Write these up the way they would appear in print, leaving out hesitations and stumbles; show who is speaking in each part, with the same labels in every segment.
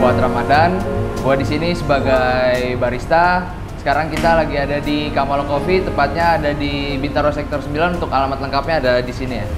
Speaker 1: buat Ramadan. Gua di sini sebagai barista. Sekarang kita lagi ada di Kamalo Coffee, tepatnya ada di Bintaro Sektor 9. Untuk alamat lengkapnya ada di sini ya.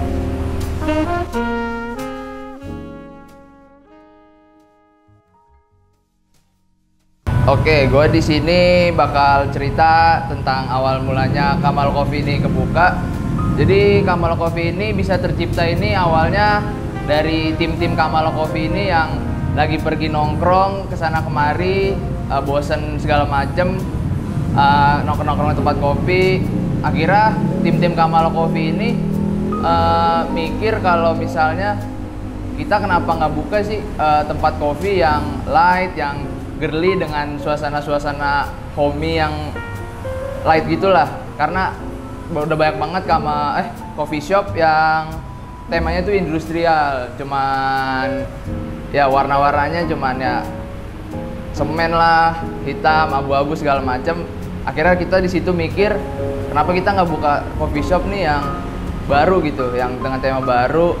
Speaker 1: Oke, gue di sini bakal cerita tentang awal mulanya Kamalo Coffee ini kebuka. Jadi Kamalo Coffee ini bisa tercipta ini awalnya dari tim-tim Kamalo Coffee ini yang lagi pergi nongkrong kesana kemari, bosen segala macem, nongkrong-nongkrong di tempat kopi. Akhirnya tim-tim Kamalo Coffee ini mikir kalau misalnya kita kenapa nggak buka sih tempat kopi yang light, yang girly dengan suasana-suasana homey yang light gitulah. Karena udah banyak banget coffee shop yang temanya tuh industrial, cuman ya warna-warnanya cuman ya semen lah, hitam, abu-abu segala macem. Akhirnya kita di situ mikir kenapa kita nggak buka coffee shop nih yang baru gitu, yang dengan tema baru,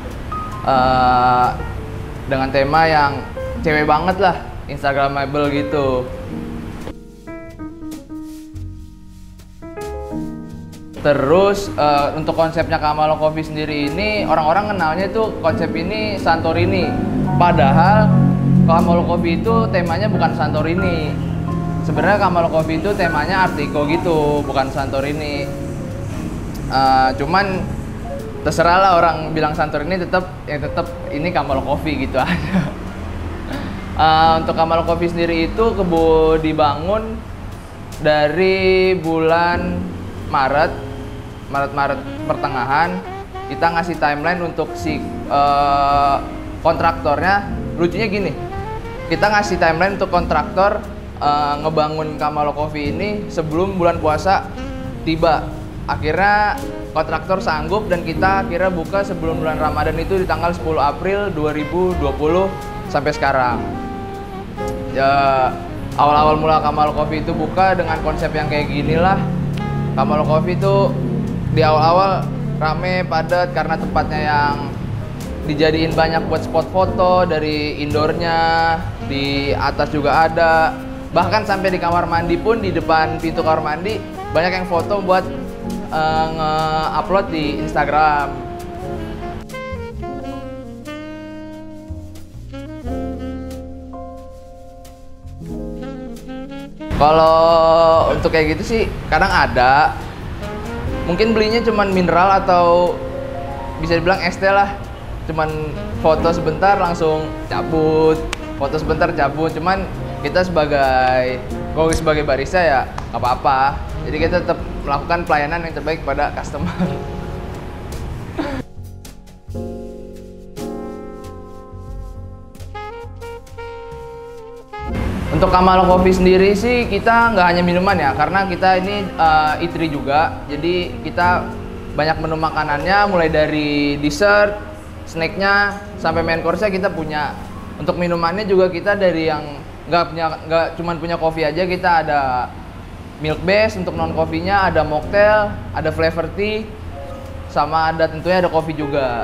Speaker 1: dengan tema yang cewek banget lah, Instagramable gitu. Terus untuk konsepnya Kamalo Coffee sendiri ini, orang-orang kenalnya itu konsep ini Santorini. Padahal Kamalo Coffee itu temanya bukan Santorini. Sebenarnya Kamalo Coffee itu temanya Art Deco gitu, bukan Santorini. Cuman terserah lah orang bilang Santorini, tetap ini Kamalo Coffee gitu aja. Untuk Kamalo Coffee sendiri itu dibangun dari bulan Maret pertengahan. Kita ngasih timeline untuk si kontraktornya. Lucunya gini, kita ngasih timeline untuk kontraktor ngebangun Kamalo Coffee ini sebelum bulan puasa tiba. Akhirnya kontraktor sanggup dan kita akhirnya buka sebelum bulan Ramadan itu di tanggal 10 April 2020 sampai sekarang. Ya, awal-awal mula Kamalo Coffee itu buka dengan konsep yang kayak gini lah. Kamalo Coffee itu di awal-awal rame, padat karena tempatnya yang dijadiin banyak buat spot foto. Dari indoornya, di atas juga ada, bahkan sampai di kamar mandi pun, di depan pintu kamar mandi banyak yang foto buat nge-upload di Instagram. Kalau untuk kayak gitu sih kadang ada, mungkin belinya cuman mineral atau bisa dibilang es teh lah, cuman foto sebentar langsung cabut, foto sebentar cabut. Cuman kita sebagai barista ya nggak apa-apa, jadi kita tetap melakukan pelayanan yang terbaik pada customer. Untuk Kamalo Coffee sendiri sih kita nggak hanya minuman ya, karena kita ini eatery juga. Jadi kita banyak menu makanannya, mulai dari dessert, snacknya, sampai main course-nya kita punya. Untuk minumannya juga kita dari yang nggak cuma punya kopi aja, kita ada milk base untuk non coffee-nya, ada mocktail, ada flavor tea, sama ada tentunya ada kopi juga.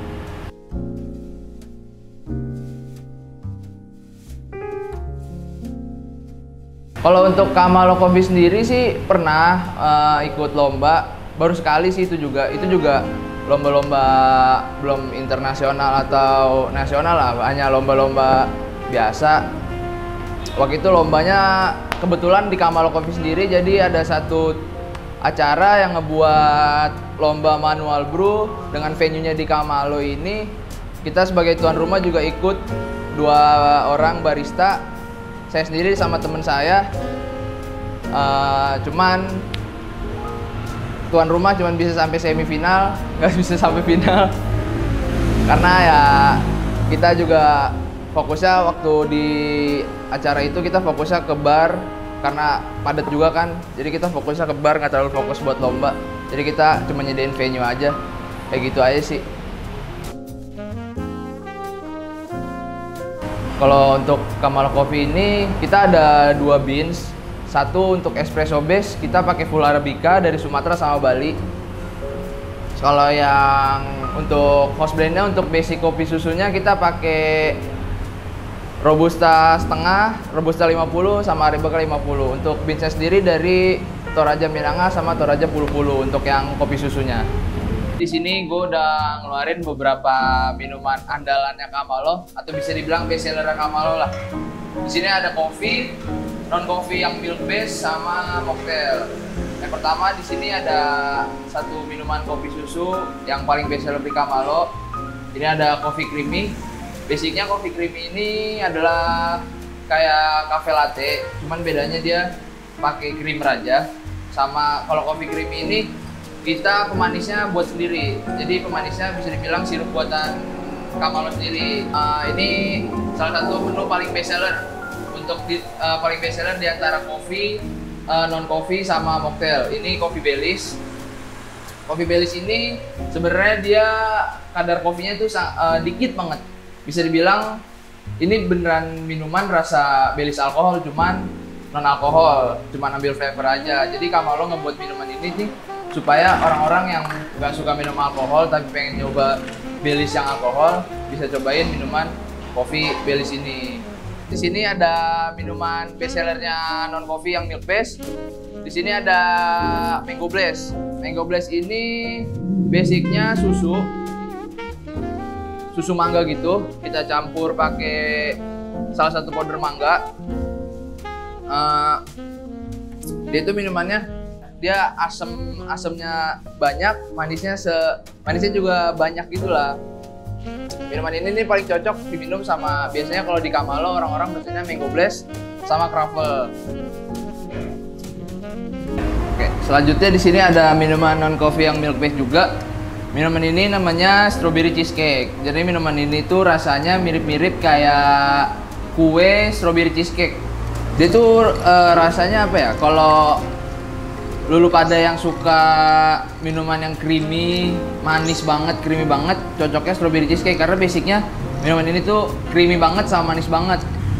Speaker 1: Kalau untuk Kamalo Coffee sendiri sih pernah ikut lomba, baru sekali sih itu juga lomba-lomba belum internasional atau nasional lah, hanya lomba-lomba biasa. Waktu itu lombanya kebetulan di Kamalo Coffee sendiri, jadi ada satu acara yang ngebuat lomba manual brew dengan venue-nya di Kamalo ini. Kita sebagai tuan rumah juga ikut, 2 orang barista, saya sendiri sama temen saya. Cuman tuan rumah cuman bisa sampai semifinal, nggak bisa sampai final. Karena ya kita juga fokusnya waktu di acara itu kita fokusnya ke bar, karena padat juga kan. Jadi kita fokusnya ke bar, nggak terlalu fokus buat lomba. Jadi kita cuma nyediain venue aja, kayak gitu aja sih. Kalau untuk Kamalo Coffee ini kita ada 2 beans. Satu untuk espresso base, kita pakai full arabica dari Sumatera sama Bali. Kalau yang untuk house blendnya, untuk basic kopi susunya kita pakai Robusta setengah, Robusta 50 sama Arabica 50. Untuk beansnya sendiri dari Toraja Minanga sama Toraja Pulu-Pulu untuk yang kopi susunya. Di sini gue udah ngeluarin beberapa minuman andalannya Kamalo atau bisa dibilang best seller Kamalo lah. Di sini ada kopi, non kopi yang milk base sama mocktail. Yang pertama di sini ada satu minuman kopi susu yang paling best seller di Kamalo. Ini ada coffee creamy. Basicnya coffee creamy ini adalah kayak cafe latte, cuman bedanya dia pakai krim raja. Sama kalau coffee creamy ini kita pemanisnya buat sendiri. Jadi pemanisnya bisa dibilang sirup buatan Kamalo sendiri. Ini salah satu menu paling best seller untuk paling best seller di antara kopi, non kopi sama mocktail. Ini kopi Baileys. Kopi Baileys ini sebenarnya dia kadar kopinya itu dikit banget. Bisa dibilang ini beneran minuman rasa Baileys alkohol, cuman non alkohol, cuman ambil flavor aja. Jadi Kamalo ngebuat minuman ini nih supaya orang-orang yang nggak suka minum alkohol tapi pengen nyoba Baileys yang alkohol bisa cobain minuman kopi Baileys ini. Di sini ada minuman best sellernya non coffee yang milk base. Di sini ada Mango Blaze. Mango Blaze ini basicnya susu mangga gitu, kita campur pakai salah satu powder mangga. Dia itu minumannya dia asemnya banyak, manisnya juga banyak gitulah. Minuman ini nih paling cocok diminum sama biasanya kalau di Kamalo orang-orang biasanya Mango Blaze sama Kravel. Oke, selanjutnya di sini ada minuman non coffee yang milk base juga. Minuman ini namanya strawberry cheesecake. Jadi minuman ini tuh rasanya mirip-mirip kayak kue strawberry cheesecake. Dia tuh rasanya apa ya? Kalau lulu pada yang suka minuman yang creamy, manis banget, creamy banget, cocoknya strawberry cheesecake karena basicnya minuman ini tuh creamy banget sama manis banget.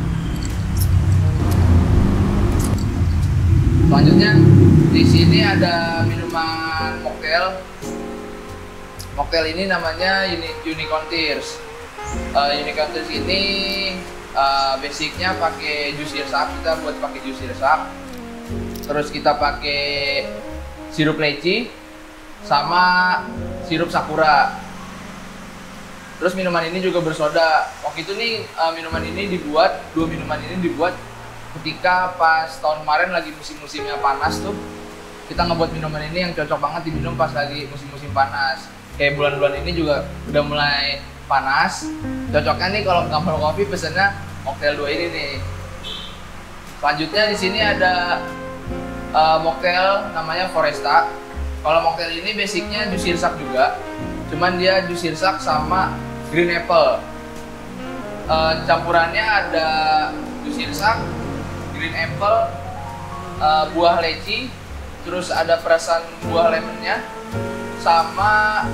Speaker 1: Selanjutnya di sini ada minuman mocktail. Mocktail ini namanya Unicorn Tears. Unicorn Tears ini basicnya pakai jus sirsak, kita buat pakai jus sirsak. Terus kita pakai sirup leci sama sirup sakura. Terus minuman ini juga bersoda. Waktu itu nih dua minuman ini dibuat ketika pas tahun kemarin lagi musim-musimnya panas tuh. Kita ngebuat minuman ini yang cocok banget diminum pas lagi musim-musim panas. Kayak bulan-bulan ini juga udah mulai panas. Cocoknya nih kalau Kamalo Coffee pesennya mocktail 2 ini nih. Selanjutnya di sini ada mocktail namanya Foresta. Kalau mocktail ini basicnya jus sirsak juga, cuman dia jus sirsak sama green apple. Campurannya ada jus sirsak, green apple, buah leci, terus ada perasan buah lemonnya, sama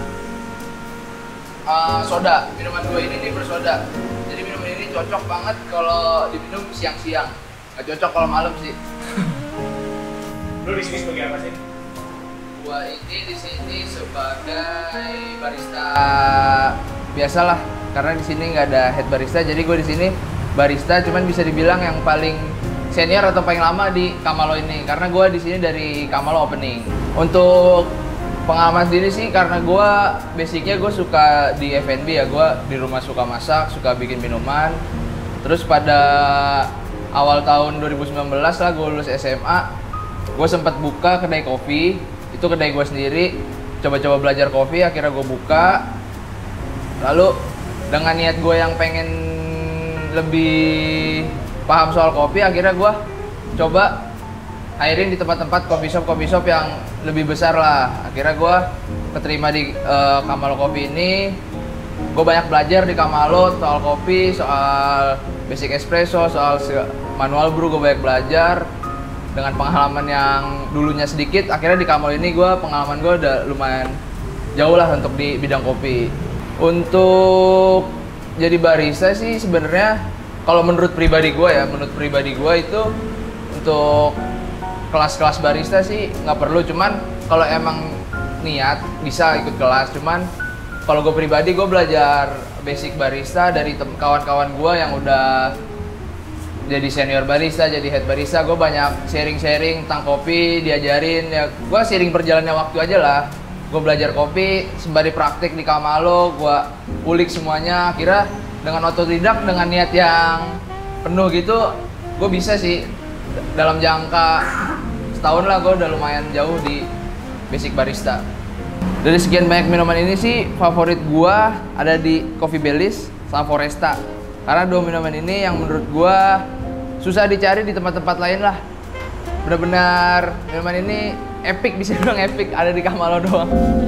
Speaker 1: soda. Minuman 2 ini nih bersoda. Jadi minuman ini cocok banget kalau diminum siang-siang. Nggak cocok kalau malam sih.
Speaker 2: Lu di sini sebagai apa sih?
Speaker 1: Gua ini di sini sebagai barista biasalah, karena di sini nggak ada head barista, jadi gue di sini barista, cuman bisa dibilang yang paling senior atau paling lama di Kamalo ini, karena gue di sini dari Kamalo opening. Untuk pengalaman sendiri sih, karena gue basicnya gue suka di F&B ya, gue di rumah suka masak, suka bikin minuman. Terus pada awal tahun 2019 lah gue lulus SMA, gue sempat buka kedai kopi. Itu kedai gue sendiri, coba-coba belajar kopi, akhirnya gue buka. Lalu dengan niat gue yang pengen lebih paham soal kopi, akhirnya gue coba hiring di tempat-tempat coffee shop yang lebih besar lah. Akhirnya gue keterima di Kamalo Coffee ini. Gue banyak belajar di Kamalo soal kopi, soal basic espresso, soal manual brew. Gue banyak belajar. Dengan pengalaman yang dulunya sedikit, akhirnya di Kamalo ini pengalaman gue udah lumayan jauh lah untuk di bidang kopi. Untuk jadi barista sih sebenarnya kalau menurut pribadi gue itu untuk kelas-kelas barista sih nggak perlu, cuman kalau emang niat bisa ikut kelas. Cuman kalau gue pribadi, gue belajar basic barista dari kawan-kawan gue yang udah jadi senior barista, jadi head barista, gue banyak sharing-sharing tentang kopi, diajarin ya. Gue seiring berjalannya waktu aja lah. Gue belajar kopi sembari praktik di Kamalo, gue ulik semuanya. Akhirnya dengan otodidak, dengan niat yang penuh gitu, gue bisa sih dalam jangka setahun lah gue udah lumayan jauh di basic barista. Dari sekian banyak minuman ini sih, favorit gua ada di Coffee Bellis sama Foresta. Karena dua minuman ini yang menurut gua susah dicari di tempat-tempat lain lah. Benar-benar minuman ini epic, bisa bilang epic, ada di Kamalo doang.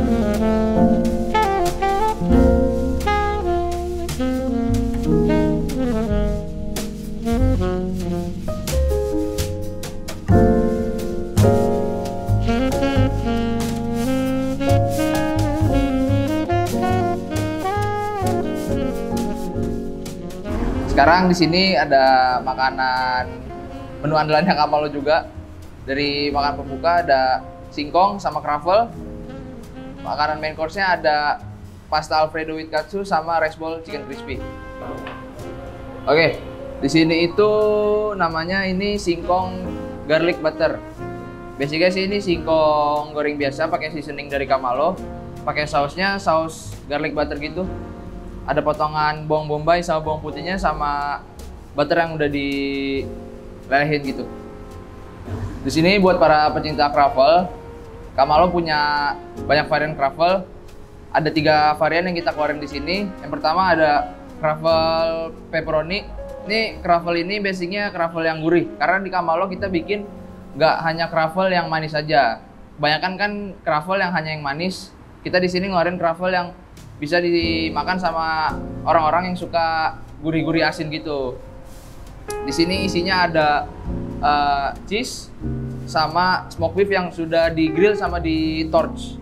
Speaker 1: Sekarang di sini ada makanan menu andalannya Kamalo juga. Dari makan pembuka ada singkong sama kroffel. Makanan main course-nya ada pasta Alfredo with katsu sama rice bowl chicken crispy. Oke, di sini itu namanya ini singkong garlic butter. Basicnya sih ini singkong goreng biasa pakai seasoning dari Kamalo. Pakai sausnya saus garlic butter gitu. Ada potongan bawang bombay sama bawang putihnya sama butter yang udah dilelehin gitu. Di sini buat para pecinta kroffel, Kamalo punya banyak varian kroffel. Ada 3 varian yang kita keluarin di sini. Yang pertama ada kroffel pepperoni. Ini kroffel ini basicnya kroffel yang gurih. Karena di Kamalo kita bikin nggak hanya kroffel yang manis saja. Kebanyakan kan kroffel yang hanya yang manis. Kita di sini ngeluarin kroffel yang bisa dimakan sama orang-orang yang suka gurih-gurih asin gitu. Di sini isinya ada cheese sama smoked beef yang sudah di grill sama di torch.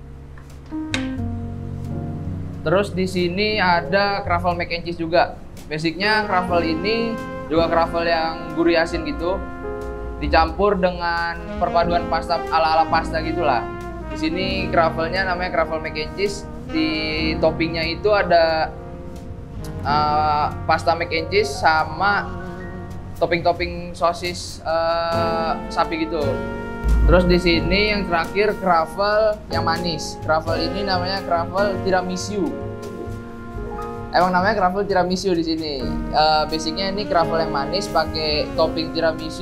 Speaker 1: Terus di sini ada kroffel mac and cheese juga. Basicnya kroffel ini juga kroffel yang gurih asin gitu, dicampur dengan perpaduan pasta ala-ala pasta gitulah. Di sini kroffelnya namanya kroffel mac and cheese. Di toppingnya itu ada pasta mac and cheese sama topping-topping sosis sapi gitu. Terus di sini yang terakhir kroffel yang manis. Kroffel ini namanya kroffel tiramisu. Emang namanya kroffel tiramisu di sini. Basicnya ini kroffel yang manis pakai topping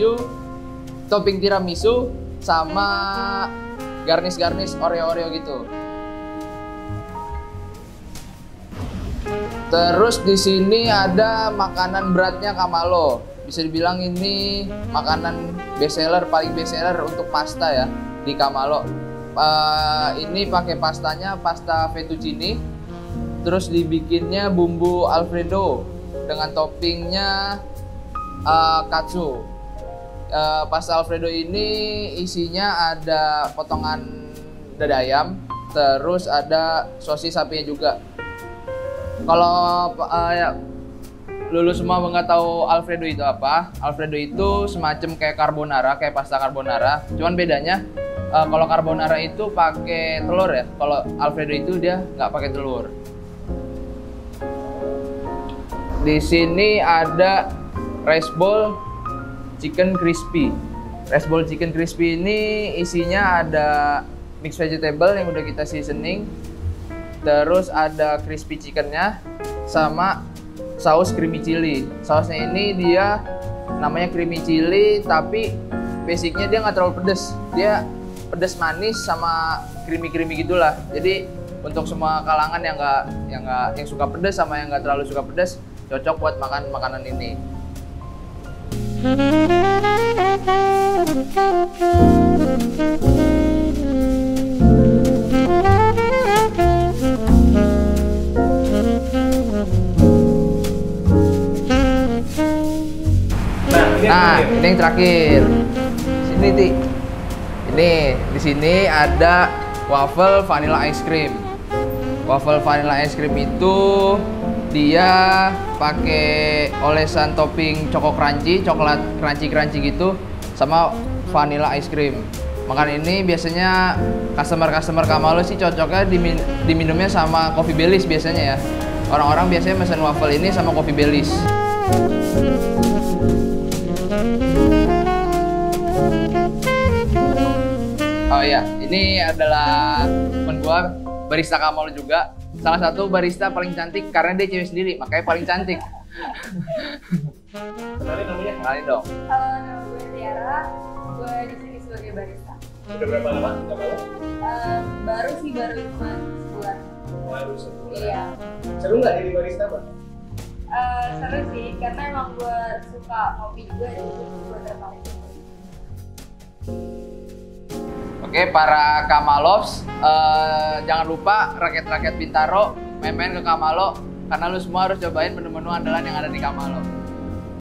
Speaker 1: tiramisu sama garnish Oreo gitu. Terus di sini ada makanan beratnya Kamalo. Bisa dibilang ini makanan paling best seller untuk pasta ya di Kamalo. Ini pakai pastanya pasta fettuccine. Terus dibikinnya bumbu Alfredo dengan toppingnya katsu. Pasta Alfredo ini isinya ada potongan dada ayam, terus ada sosis sapinya juga. Kalau lulu semua nggak tahu Alfredo itu apa? Alfredo itu semacam kayak carbonara, kayak pasta carbonara. Cuman bedanya kalau carbonara itu pakai telur ya. Kalau Alfredo itu dia nggak pakai telur. Di sini ada rice bowl chicken crispy. Rice bowl chicken crispy ini isinya ada mixed vegetable yang udah kita seasoning. Terus ada crispy chickennya sama saus creamy chili. Sausnya ini dia namanya creamy chili, tapi basicnya dia nggak terlalu pedes. Dia pedes manis sama creamy gitulah. Jadi untuk semua kalangan yang suka pedes sama yang nggak terlalu suka pedes cocok buat makan makanan ini. Nah, ini yang terakhir. Sini, Ti. Ini di sini ada waffle vanilla ice cream. Waffle vanilla ice cream itu dia pakai olesan topping coklat crunchy gitu sama vanilla ice cream. Makan ini biasanya customer Kamalo sih cocoknya diminumnya sama Coffee Bellis biasanya ya. Orang-orang biasanya pesan waffle ini sama Coffee Bellis. Oh iya, ini adalah temen gua, barista Kamal juga. Salah satu barista paling cantik karena dia cewek sendiri, makanya paling cantik.
Speaker 2: Kenalin namanya?
Speaker 1: Kenalin dong.
Speaker 3: Halo, nama gue Tiara. Gue di sini sebagai barista.
Speaker 2: Udah berapa lama? Nggak tahu.
Speaker 3: Baru cuma sebulan.
Speaker 2: Baru sebulan.
Speaker 3: Iya.
Speaker 2: Seru nggak jadi barista, Mbak?
Speaker 3: Seru sih, karena emang gue suka kopi juga, jadi gue tertarik.
Speaker 1: Oke, para Kamalovs, jangan lupa rakyat-rakyat Bintaro main-main ke Kamalo karena lu semua harus cobain menu-menu andalan yang ada di Kamalo.